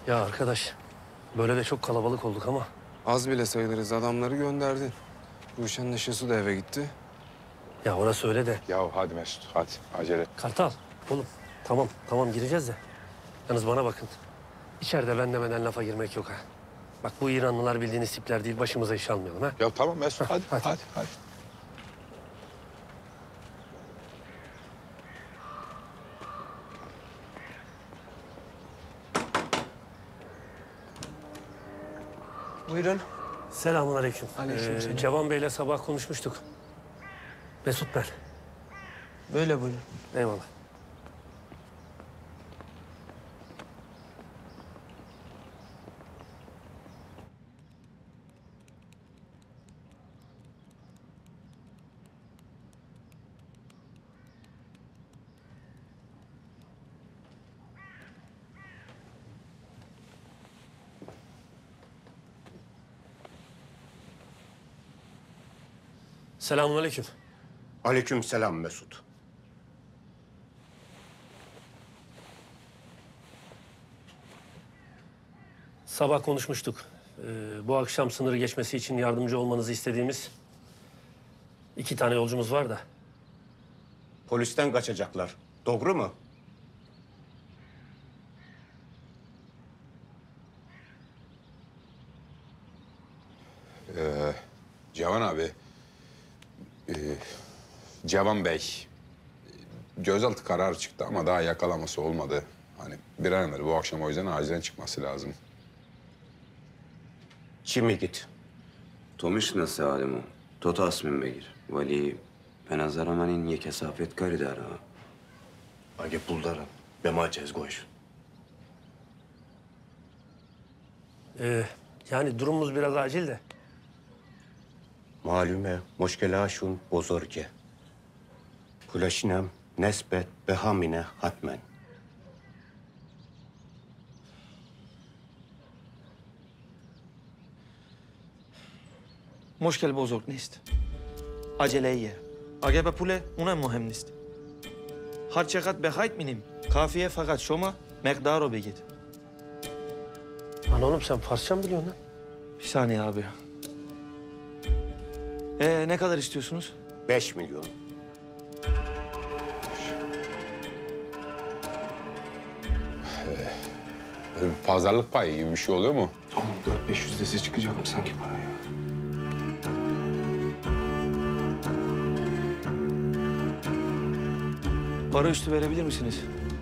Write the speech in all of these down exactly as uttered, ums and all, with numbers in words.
Ya arkadaş, böyle de çok kalabalık olduk ama. Az bile sayılırız. Adamları gönderdin. Ruşen'le Şesu da eve gitti. Ya orası öyle de. Ya hadi Mesut, hadi acele et. Kartal, oğlum tamam, tamam gireceğiz de. Yalnız bana bakın. İçeride ben demeden lafa girmek yok ha. Bak bu İranlılar bildiğiniz tipler değil, başımıza iş almayalım ha. Ya tamam Mesut, hadi, hadi. hadi, hadi. Buyurun. Selamünaleyküm. Aleykümselam. Ee, Cevan Bey'le sabah konuşmuştuk. Mesut ben. Böyle buyurun. Eyvallah. Selamünaleyküm. Aleykümselam Mesut. Sabah konuşmuştuk. Ee, bu akşam sınırı geçmesi için yardımcı olmanızı istediğimiz iki tane yolcumuz var da. Polisten kaçacaklar. Doğru mu? Ee, Cevan abi, e, Cevan Bey, gözaltı kararı çıktı ama daha yakalaması olmadı. Hani bir an evvel bu akşam o yüzden acilen çıkması lazım. Şimdi git. Tomish nasalimu, toto asmin begir. Vali به نظر من این یه کثافت کاری داره. اگه پول دارم به ما چیز گوش. Ee, yani durumumuz biraz acil de. معلومه مشکلاشون بزرگه. پولشینم نسبت به همینه حتما. مشکل بزرگ نیست. عجله ایه. اگه به پوله اونم مهم نیست. هر چقدر بخواید مینیم. کافیه فقط شما مقدار رو بگید. Lan oğlum sen Farsça mı biliyorsun lan? Bir saniye abi. Ee, ne kadar istiyorsunuz? Beş milyon. Böyle bir pazarlık payı gibi bir şey oluyor mu? Oğlum dört beş yüzdesi çıkacak mı sanki paraya? Para üstü verebilir misiniz?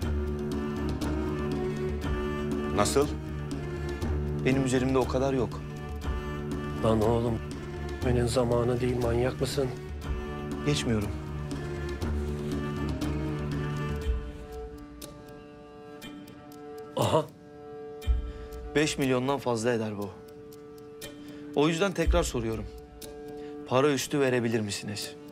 Nasıl? Benim üzerimde o kadar yok. Lan oğlum benim zamanı değil, manyak mısın? Geçmiyorum. Aha. Beş milyondan fazla eder bu. O yüzden tekrar soruyorum. Para üstü verebilir misiniz?